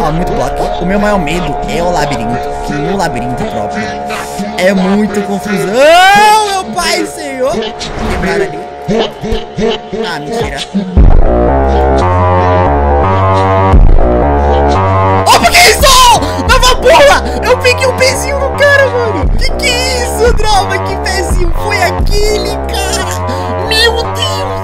Ó, muito bloco. O meu maior medo é o labirinto. Que no labirinto próprio é muito confusão, meu pai senhor. Quebraram ali. Ah, mentira. Opa, que isso? Nova bola! Eu peguei um pezinho no cara, mano. Que é isso, droga? Que pezinho foi aquele, cara? Meu Deus!